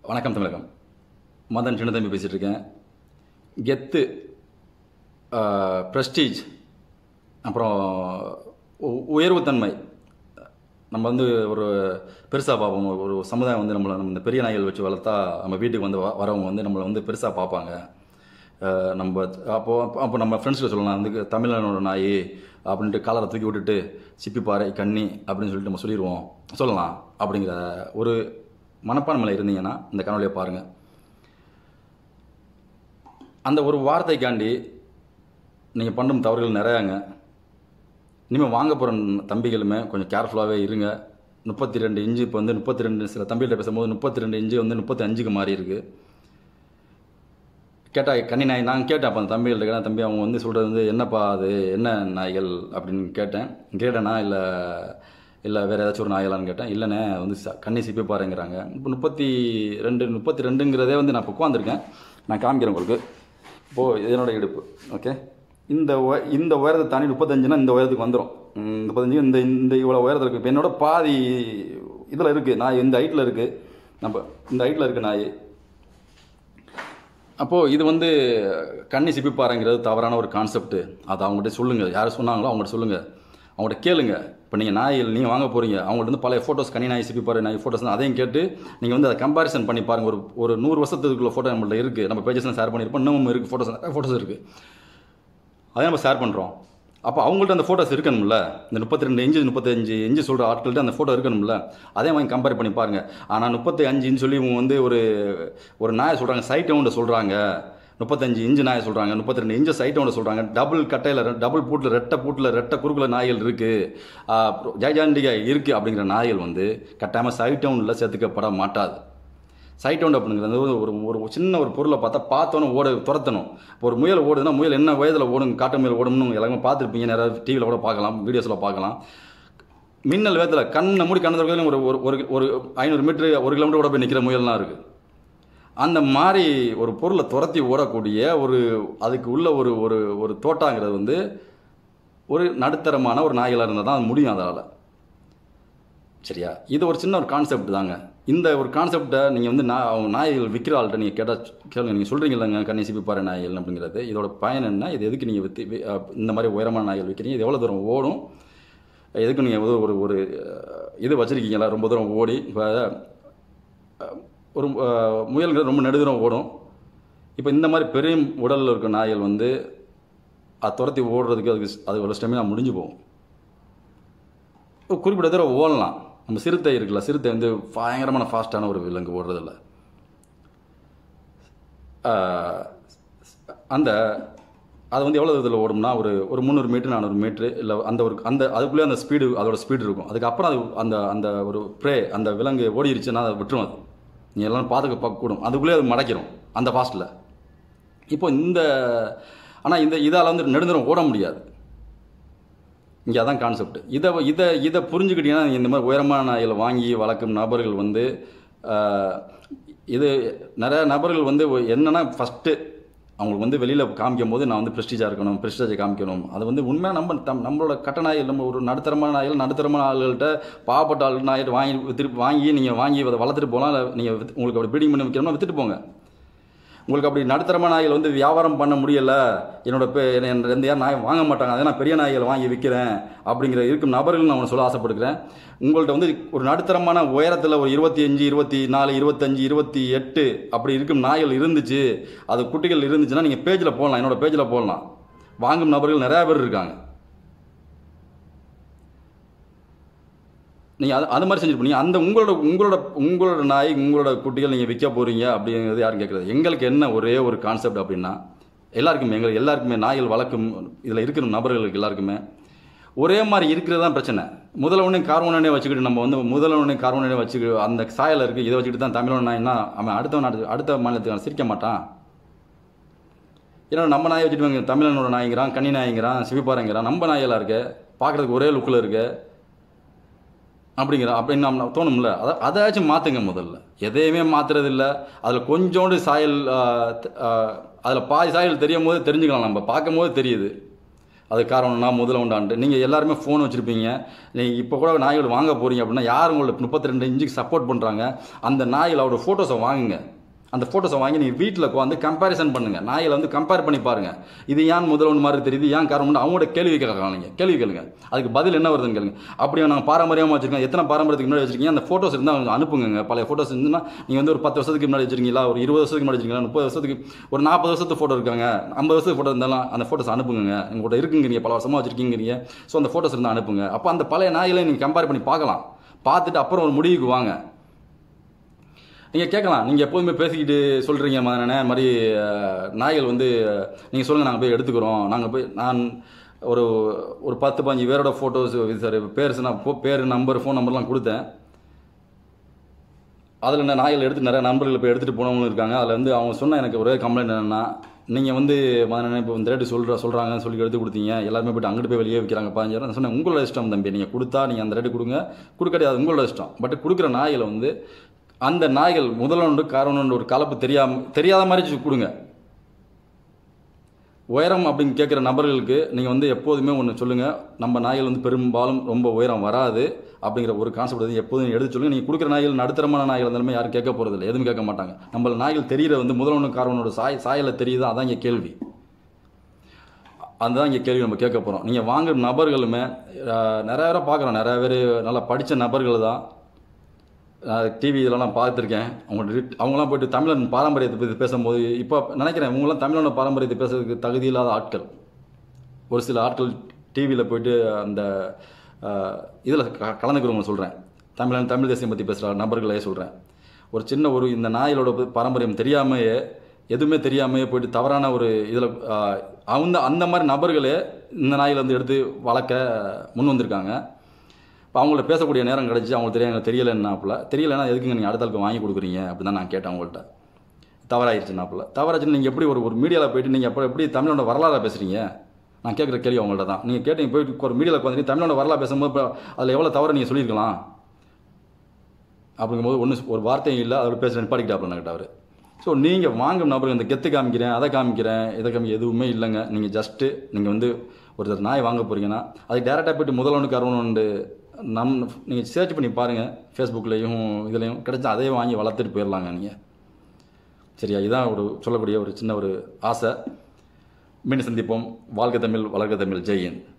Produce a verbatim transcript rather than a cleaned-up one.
வணக்கம் தமிழகம். மதன் சின்ன தம்பி பேசிகிட்டு இருக்கேன். கெத்து, ப்ரெஸ்டீஜ், அப்புறம் உயர்வுத்தன்மை நம்ம வந்து ஒரு பெருசாக பார்ப்போம். ஒரு சமுதாயம் வந்து நம்மளை நம்ம இந்த பெரிய நாய்கள் வச்சு வளர்த்தா நம்ம வீட்டுக்கு வந்து வரவங்க வந்து நம்மளை வந்து பெருசாக பார்ப்பாங்க. நம்ம அப்போது அப்போ நம்ம ஃப்ரெண்ட்ஸுக்கு சொல்லலாம், வந்து தமிழனோட நாய் அப்படின்ட்டு காலரை தூக்கி விட்டுட்டு சிப்பிப்பாறை கன்னி அப்படின்னு சொல்லிட்டு நம்ம சொல்லிடுவோம் சொல்லலாம். அப்படிங்கிற ஒரு மனப்பான்மையில் இருந்தீங்கன்னா இந்த கனவுலையை பாருங்கள். அந்த ஒரு வார்த்தைக்காண்டி நீங்கள் பண்ணும் தவறுகள் நிறையாங்க. இனிமேல் வாங்க போகிற தம்பிகளுமே கொஞ்சம் கேர்ஃபுல்லாகவே இருங்க. முப்பத்தி ரெண்டு இன்ச்சு இப்போ வந்து முப்பத்தி ரெண்டு சில தம்பிகிட்ட பேசும்போது முப்பத்தி ரெண்டு இன்ச்சு வந்து முப்பத்தி அஞ்சுக்கு மாறி இருக்குது. கேட்டால் கன்னி நாய் நான் கேட்டேன். அப்போ அந்த தம்பிகள்ட்ட கேட்டேன். தம்பி அவங்க வந்து சொல்கிறது வந்து என்னப்பா அது என்ன நாய்கள் அப்படின்னு கேட்டேன். கேட்டேனா இல்லை இல்லை வேறு ஏதாச்சும் ஒரு நாய்களான்னு கேட்டேன். இல்லைண்ணே வந்து ச கன்னி சிப்பி பாருங்கிறாங்க. இப்போ முப்பத்தி ரெண்டு முப்பத்தி ரெண்டுங்கிறதே வந்து நான் இப்போ உட்காந்துருக்கேன். நான் காமிக்கிறேன் உங்களுக்கு. இப்போது இதனோட இடுப்பு ஓகே. இந்த இந்த உயரத்தை தாண்டி முப்பத்தஞ்சுனா இந்த உயரத்துக்கு வந்துடும். முப்பத்தஞ்சு இந்த இந்த இவ்வளோ உயரத்தில் இருக்குது. இப்போ என்னோட பாதி இதில் இருக்குது. நாய் இந்த ஹைட்டில் இருக்குது. நம்ம இந்த ஹைட்டில் இருக்குது நாய். அப்போது இது வந்து கன்னி சிப்பிப்பாறைங்கிறது தவறான ஒரு கான்செப்ட்டு. அதை அவங்கள்ட்ட சொல்லுங்கள். யார் சொன்னாங்களோ அவங்கள்ட்ட சொல்லுங்கள். அவங்கள்ட்ட கேளுங்க. இப்போ நீங்கள் நாய்கள் நீங்கள் வாங்க போகிறீங்க, அவங்கள்ட்ட வந்து பழைய ஃபோட்டோஸ் கன்னி நாய் சிப்பிப்பாறை நாய் ஃபோட்டோஸ் அதையும் கேட்டு நீங்கள் வந்து அதை கம்பேரிசன் பண்ணி பாருங்கள். ஒரு ஒரு நூறு வருஷத்துக்குள்ள ஃபோட்டோ நம்மள்ட்ட இருக்குது. நம்ம பேஜஸ்லாம் ஷேர் பண்ணியிருப்போம். இன்னும் இருக்குது ஃபோட்டோஸ் ஃபோட்டோஸ் இருக்குது. அதே நம்ம ஷேர் பண்ணுறோம். அப்போ அவங்கள்ட்ட அந்த ஃபோட்டோஸ் இருக்கணும்ல. இந்த முப்பத்தி ரெண்டு இன்ச்சு முப்பத்தஞ்சு இன்ச்சு சொல்கிற ஆட்கள்கிட்ட அந்த ஃபோட்டோ இருக்கணும்ல. அதே வாங்கி கம்பேர் பண்ணி பாருங்கள். ஆனால் முப்பத்தி அஞ்சுன்னு சொல்லி இவங்க வந்து ஒரு ஒரு நாயை சொல்கிறாங்க, சைட் ரவுண்டை சொல்கிறாங்க. முப்பத்தஞ்சு இன்ச்சு நாயை சொல்கிறாங்க, முப்பத்தி ரெண்டு இன்ச்சு சைட் ரவுண்டை சொல்கிறாங்க. டபுள் கட்டையில் டபுள் பூட்டில் ரெட்டை பூட்டில் ரெட்டை குறுக்கில் நாய்கள் இருக்குது, ஜெயஜாண்டிகா இருக்குது. அப்படிங்கிற நாய்கள் வந்து கட்டாயமாக சைட் ரவுண்டில் சேர்த்துக்கப்பட மாட்டாது. சைட் ரவுண்ட் அப்படிங்கிறது ஒரு ஒரு சின்ன ஒரு பொருளை பார்த்தா பார்த்தோன்னு ஓட துரத்தணும். இப்போ ஒரு முயல் ஓடுதுன்னா முயல் என்ன வயதில் ஓடும், காட்டு முயல் ஓடணும்னு எல்லாமே பார்த்துருப்பீங்க. நிறைய டிவியில் கூட பார்க்கலாம், வீடியோஸில் பார்க்கலாம். மின்னல் வேகத்தில் கண்ணை மூடி கண்ணு ஒரு ஒரு ஒரு ஐநூறு மீட்ரு ஒரு கிலோமீட்டர் கூட போய் நிற்கிற முயல்லாம் இருக்குது. அந்த மாதிரி ஒரு பொருளை துரத்தி ஓடக்கூடிய ஒரு அதுக்கு உள்ள ஒரு ஒரு ஒரு தோட்டாங்கிறது வந்து ஒரு நடுத்தரமான ஒரு நாய்களாக இருந்தால் தான் அது முடியும் அதனால். சரியா? இது ஒரு சின்ன ஒரு கான்செப்ட் தாங்க. இந்த ஒரு கான்செப்டை நீங்கள் வந்து நான் அவங்க நாய்கள் விற்கிற ஆள்கிட்ட நீங்கள் கேட்டால் கேளுங்க. நீங்கள் சொல்கிறீங்க இல்லைங்க கன்னி சிப்பிப்பாறை நாய்கள் அப்படிங்கிறது. இதோட பயன் என்ன? இது எதுக்கு நீங்கள் விற்று இந்த மாதிரி உயரமான நாய்கள் விற்கிறீங்க? இது எவ்வளோ தூரம் ஓடும்? எதுக்கு நீங்கள் ஒரு ஒரு இது வச்சுருக்கீங்களா? ரொம்ப தூரம் ஓடி இப்போ ஒரு முயல்கள் ரொம்ப நெடுதூரம் ஓடும். இப்போ இந்த மாதிரி பெரிய உடலில் இருக்க நாய்கள் வந்து அது துரத்தி ஓடுறதுக்கு அதுக்கு அது ஒரு ஸ்டெமினா முடிஞ்சு போகும். குறிப்பிட்ட தூரம் ஓடலாம். நம்ம சிறுத்தை இருக்குல்ல, சிறுத்தை வந்து பயங்கரமான ஃபாஸ்ட்டான ஒரு விலங்கு, ஓடுறதில்ல. அந்த அது வந்து எவ்வளோ இதில் ஓடும்னா ஒரு ஒரு முந்நூறு மீட்ரு நானூறு மீட்ரு இல்லை அந்த ஒரு அந்த அதுக்குள்ளேயே அந்த ஸ்பீடு அதோட ஸ்பீடு இருக்கும். அதுக்கப்புறம் அது அந்த அந்த ஒரு ப்ரே அந்த விலங்கு ஓடிடுச்சுன்னா அதை விட்டுரும். அது நீ எல்லாம் பார்த்துக்க பார்க்கக்கூடும். அதுக்குள்ளேயே அது மடக்கிடும் அந்த ஃபாஸ்ட்டில். இப்போ இந்த ஆனால் இந்த இதால் வந்து நெடுந்தூரம் ஓட முடியாது. இங்கே அதான் கான்செப்ட். இதை இதை இதை புரிஞ்சுக்கிட்டீங்கன்னா இந்த மாதிரி உயரமான நாய்களை வாங்கி வளர்க்கும் நபர்கள் வந்து இது நிறையா நபர்கள் வந்து என்னென்னா ஃபஸ்ட்டு அவங்களுக்கு வந்து வெளியில் காமிக்கும் போது நான் வந்து ப்ரெஸ்டீஜாக இருக்கணும், ப்ரெஸ்டீஜை காமிக்கணும். அது வந்து உண்மையாக நம்ம தம் நம்மளோட கட்ட நாய்கள், நம்ம ஒரு நடுத்தரமான நாய்கள் நடுத்தரமான ஆளுகள்கிட்ட பாவப்பட்ட ஆள் நாய்கிட்ட வாங்கி திருப்பி வாங்கி நீங்கள் வாங்கி அதை வளர்த்துட்டு போகலாம். இல்லை நீங்கள் உங்களுக்கு அப்படி ப்ரீடிங் பண்ணி வைக்கணும்னா விற்றுட்டு போங்க. உங்களுக்கு அப்படி நடுத்தரமான நாய்கள் வந்து வியாபாரம் பண்ண முடியலை, என்னோட பே எந்த யாரும் நாய் வாங்க மாட்டாங்க, அதை நான் பெரிய நாய்கள் வாங்கி விற்கிறேன் அப்படிங்கிற இருக்கும் நபர்கள் நான் ஒன்று சொல்ல ஆசைப்படுகிறேன். உங்கள்கிட்ட வந்து ஒரு நடுத்தரமான உயரத்தில் ஒரு இருபத்தி அஞ்சு இருபத்தி நாலு இருபத்தஞ்சு இருபத்தி எட்டு அப்படி இருக்கும் நாய்கள் இருந்துச்சு, அது குட்டிகள் இருந்துச்சுன்னா நீங்கள் பேஜில் போடலாம், என்னோட பேஜில் போடலாம். வாங்கும் நபர்கள் நிறையா பேர் இருக்காங்க. நீங்கள் அது அது மாதிரி செஞ்சுட்டு போனீங்க. அந்த உங்களோட உங்களோட உங்களோட நாய் உங்களோட குட்டிகள் நீங்கள் விற்க போகிறீங்க அப்படிங்கிறது யாரும் கேட்குறது. எங்களுக்கு என்ன ஒரே ஒரு கான்செப்ட் அப்படின்னா, எல்லாருக்குமே எங்களுக்கு எல்லாருக்குமே நாய்கள் வளர்க்கும் இதில் இருக்கிற நபர்களுக்கு எல்லாருக்குமே ஒரே மாதிரி இருக்கிறது தான் பிரச்சனை. முதல்ல ஒன்றே கார்போனே வச்சுக்கிட்டு நம்ம வந்து முதல்ல ஒன்றே கார்போனே வச்சுக்கிட்டு அந்த சாயல் இருக்குது இதை வச்சுக்கிட்டு தான் தமிழோட நாய்னா அவன் அடுத்த நாடு அடுத்த மாநிலத்துக்கு சிரிக்க மாட்டான். ஏன்னா நம்ம நாயை வச்சுட்டு தமிழனோட நாய்ங்கிறான், கன்னி நாய்ங்கிறான், சிவிப்பாறைங்கிறான். நம்ம நாயெல்லாம் இருக்க பார்க்குறதுக்கு ஒரே லுக்கில் இருக்கு அப்படிங்கிற அப்படின்னு நம்ம தோணும்ல. அதை அதாச்சும் மாற்றுங்க. முதல்ல எதையுமே மாற்றுறது இல்லை. அதில் கொஞ்சோண்டு சாயல் அதில் பாதி சாயல் தெரியும் போது தெரிஞ்சுக்கலாம். நம்ம பார்க்கும் போது தெரியுது. அது காரணம்னா முதல்ல உண்டான்ட்டு நீங்கள் எல்லாருமே ஃபோன் வச்சுருப்பீங்க. நீங்கள் இப்போ கூட நாய்கள் வாங்க போகிறீங்க அப்படின்னா யார் உங்களுக்கு முப்பத்தி ரெண்டு இன்ச்சுக்கு சப்போர்ட் பண்ணுறாங்க அந்த நாய்கள் அவரோட ஃபோட்டோஸை வாங்குங்க. அந்த ஃபோட்டோஸை வாங்கி நீங்கள் வீட்டில் உட்காந்து கம்பேரிசன் பண்ணுங்கள். நாய்களை வந்து கம்பேர் பண்ணி பாருங்கள். இது ஏன் முதல்வன் மாதிரி தெரியுது, ஏன் காரணம், அவங்களோட கேள்வி கேட்கலாம். நீங்கள் கேள்வி கேளுங்க, அதுக்கு பதில் என்ன வருதுன்னு கேளுங்க. அப்படியே நாங்கள் பாரம்பரியமாக வச்சுருக்கோம், எத்தனை பாரம்பரியத்துக்கு முன்னாடி வச்சிருக்கீங்க, அந்த ஃபோட்டோஸ் இருந்தால் அவங்க அனுப்புங்க. பழைய ஃபோட்டோஸ் இருந்துன்னா நீங்கள் வந்து ஒரு பத்து வருஷத்துக்கு முன்னாடி வச்சிருக்கீங்களா, ஒரு இருபது வருஷத்துக்கு முன்னாடி வச்சிருக்கீங்களா, முப்பது வருஷத்துக்கு, ஒரு நாற்பது வருஷத்து ஃபோட்டோ இருக்காங்க, ஐம்பது வருஷத்துக்கு ஃபோட்டோ இருந்தாலும் அந்த ஃபோட்டோஸ் அனுப்புங்க. உங்கள்கிட்ட இருக்குங்கிறீங்க, பல வருஷமாக வச்சிருக்கீங்கிறீங்க. ஸோ அந்த ஃபோட்டோஸ் இருந்தால் அனுப்புங்க. அப்போ அந்த பழைய நாய்களை நீங்கள் கம்பேர் பண்ணி பார்க்கலாம். பார்த்துட்டு அப்புறம் ஒரு முடிவுக்கு வாங்க. நீங்கள் கேட்கலாம், நீங்கள் எப்போதுமே பேசிக்கிட்டு சொல்கிறீங்க மதனே மாதிரி நாய்கள் வந்து நீங்கள் சொல்லுங்கள், நாங்கள் போய் எடுத்துக்கிறோம். நாங்கள் போய் நான் ஒரு ஒரு பத்து பதினஞ்சு பேரோட ஃபோட்டோஸ் சார் பேர்ஸ் நான் பேர் நம்பர் ஃபோன் நம்பர்லாம் கொடுத்தேன். அதில் என்ன நாய்கள் எடுத்து நிறைய நண்பர்கள் போய் எடுத்துகிட்டு போனவங்களும் இருக்காங்க. அதில் வந்து அவங்க சொன்ன எனக்கு ஒரே கம்ப்ளைண்ட் என்னென்னா, நீங்கள் வந்து மதனே இப்போ இந்த ரேட்டு சொல்கிற சொல்கிறாங்கன்னு சொல்லி எடுத்து கொடுத்தீங்க, எல்லாருமே போய்ட்டு அங்கிட்டு போய் வெளியே விற்கிறாங்க பதினஞ்சாயிரம். நான் சொன்னேன், உங்களோட இஷ்டம் தம்பி, நீங்கள் கொடுத்தா நீங்கள் அந்த ரேட்டு கொடுங்க, கொடுக்கறது அது உங்களோட இஷ்டம். பட் கொடுக்குற நாய்களை வந்து அந்த நாய்கள் முதலொன்று காரணம்னு ஒரு கலப்பு தெரியாம தெரியாத மாதிரி கொடுங்க. உயரம் அப்படின்னு கேட்குற நபர்களுக்கு நீங்கள் வந்து எப்போதுமே ஒன்று சொல்லுங்கள், நம்ம நாய்கள் வந்து பெரும்பாலும் ரொம்ப உயரம் வராது அப்படிங்கிற ஒரு கான்செப்ட் வந்து எப்போதும் எடுத்து சொல்லுங்கள். நீங்கள் கொடுக்குற நாய்கள் நடுத்தரமான நாய்கள் இருந்தாலுமே யாரும் கேட்க போகிறதில்லை, எதுவும் கேட்க மாட்டாங்க. நம்ம நாய்கள் தெரிகிற வந்து முதலொன்று காரணனோட சாய் சாயலை தெரியுது, அதான் இங்கே கேள்வி. அதுதான் இங்கே கேள்வி நம்ம கேட்க போகிறோம். நீங்கள் வாங்குற நபர்களுமே நிறைய பேரை பார்க்குறோம், நிறைய பேர் நல்லா படித்த நபர்கள் தான். டிவி இதெல்லாம் பார்த்துருக்கேன். அவங்க அவங்களாம் போய்ட்டு தமிழன் பாரம்பரியத்தை பற்றி பேசும்போது இப்போ நினைக்கிறேன், இவங்களாம் தமிழோட பாரம்பரியத்தை பேசுறதுக்கு தகுதி இல்லாத ஆட்கள். ஒரு சில ஆட்கள் டிவியில் போய்ட்டு அந்த இதில் க கலந்துக்கிறவங்க சொல்கிறேன், தமிழன் தமிழ் தேசியம் பற்றி பேசுகிற நபர்களே சொல்கிறேன். ஒரு சின்ன ஒரு இந்த நாய்களோட பாரம்பரியம் தெரியாமையே, எதுவுமே தெரியாமையே போய்ட்டு தவறான ஒரு இதில் அவங்க அந்த மாதிரி நபர்களே இந்த நாய்களை வந்து எடுத்து வளர்க்க முன் வந்திருக்காங்க. இப்போ அவங்கள்ட்ட பேசக்கூடிய நேரம் கிடச்சி, அவங்களுக்கு தெரியும் எங்களுக்கு தெரியலைன்னாப்புல, தெரியலைன்னா எதுக்குங்க நீங்கள் அடுத்த ஆளுக்கு வாங்கி கொடுக்குறீங்க அப்படி தான் நான் கேட்டேன். அவங்கள்ட்ட தவறாயிருச்சுன்னாப்புல, தவறாச்சுன்னு நீங்கள் எப்படி ஒரு ஒரு மீடியாவில் போய்ட்டு நீங்கள் எப்போ எப்படி தமிழோட வரலாறு பேசுகிறீங்க, நான் கேட்குற கேள்வி அவங்கள்ட்ட தான். நீங்கள் கேட்டீங்க போய்ட்டு ஒரு மீடியாவில் உட்காந்து தமிழோட வரலாறு பேசும்போது இப்போ அதில் எவ்வளோ தவறு நீங்கள் சொல்லியிருக்கலாம் அப்படிங்கும்போது ஒன்று ஒரு வார்த்தையும் இல்லை, அதோட பேச நிப்பாட்டிக்கிட்டாப்புல கிட்ட அவர். ஸோ நீங்கள் வாங்கும் நபர்கள் இந்த கெத்து காமிக்கிறேன், அதை காமிக்கிறேன், இதை காமி எதுவுமே இல்லைங்க. நீங்கள் ஜஸ்ட்டு நீங்கள் வந்து ஒருத்தர் நாய் வாங்க போகிறீங்கன்னா அதுக்கு டேரெக்டாக போய்ட்டு முதல்வனுக்கு அறுவனு நம் நீங்கள் சர்ச் பண்ணி பாருங்கள், ஃபேஸ்புக்லேயும் இதுலேயும் கிடைச்சா அதே வாங்கி வளர்த்துட்டு போயிடலாங்க நீங்கள். சரியா? இதுதான் ஒரு சொல்லக்கூடிய ஒரு சின்ன ஒரு ஆசை. மீண்டும் சந்திப்போம். வாழ்க தமிழ், வளர்க தமிழ். ஜெய் ஹிந்த்.